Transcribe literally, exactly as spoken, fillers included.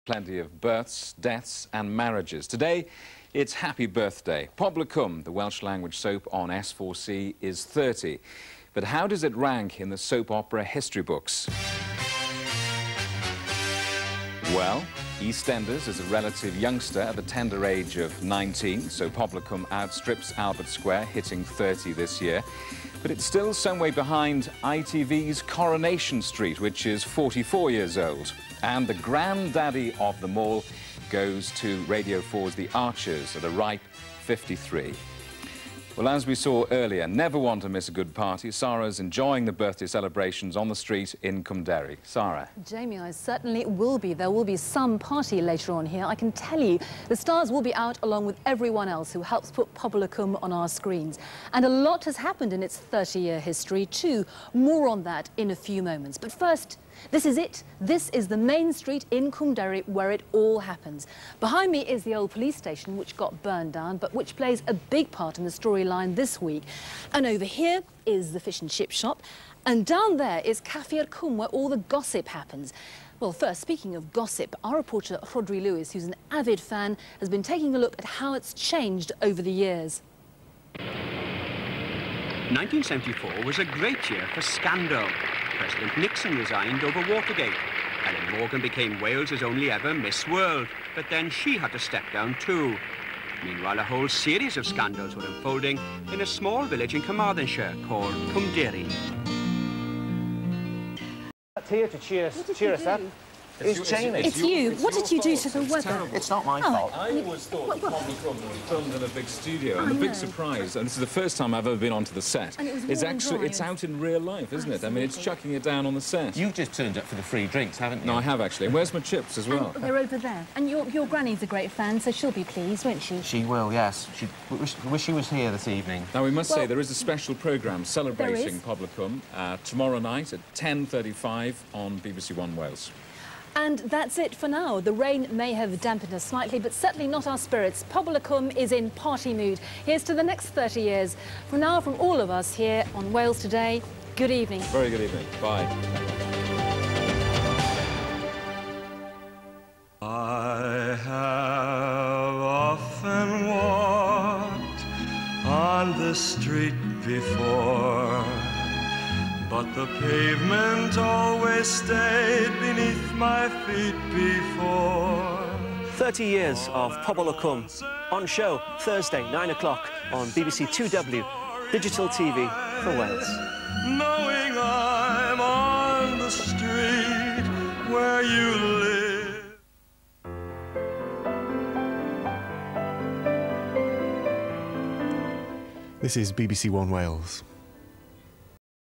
Plenty of births, deaths and marriages. Today, it's Happy Birthday. Pobol, the Welsh language soap on S four C, is thirty. But how does it rank in the soap opera history books? Well, EastEnders is a relative youngster at the tender age of nineteen, so Pobol outstrips Albert Square, hitting thirty this year. But it's still some way behind I T V's Coronation Street, which is forty-four years old. And the granddaddy of them all goes to Radio four's The Archers at a ripe fifty-three. Well, as we saw earlier, never want to miss a good party. Sara's enjoying the birthday celebrations on the street in Cwmderi. Sara. Jamie, I certainly will be. There will be some party later on here. I can tell you the stars will be out along with everyone else who helps put Pobol on our screens. And a lot has happened in its thirty-year history too. More on that in a few moments. But first, this is it. This is the main street in Cwmderi where it all happens. Behind me is the old police station, which got burned down, but which plays a big part in the storyline this week. And over here is the fish and chip shop. And down there is Cafe Cwm, where all the gossip happens. Well, first, speaking of gossip, our reporter Rhodri Lewis, who's an avid fan, has been taking a look at how it's changed over the years. nineteen seventy-four was a great year for scandal. President Nixon resigned over Watergate. Ellen Morgan became Wales's only ever Miss World, but then she had to step down too. Meanwhile, a whole series of scandals were unfolding in a small village in Carmarthenshire called Cwmderi. Here to cheer us, cheer us up. It's, it's Jamie. It's, it's you. It's what did you do to the weather? Terrible. It's not my oh, fault. I always thought that Pobol was filmed in a big studio, and I the big know. surprise, and this is the first time I've ever been onto the set, and it was is warm and actually dry. it's out in real life, isn't Absolutely. it? I mean, it's chucking it down on the set. You've just turned up for the free drinks, haven't you? No, I have actually. Where's my chips as well? And they're over there. And your, your granny's a great fan, so she'll be pleased, won't she? She will, yes. She wish, wish she was here this evening. Now, we must well, say there is a special programme celebrating Pobol uh, tomorrow night at ten thirty-five on B B C One Wales. And that's it for now. The rain may have dampened us slightly, but certainly not our spirits. Pobol is in party mood. Here's to the next thirty years. For now, from all of us here on Wales Today, good evening. Very good evening. Bye. I have often walked on this street before, but the pavement always stayed beneath my feet before. thirty years of Pobol on show Thursday, nine o'clock on B B C two W, digital T V for Wales. Knowing I'm on the street where you live. This is B B C One Wales.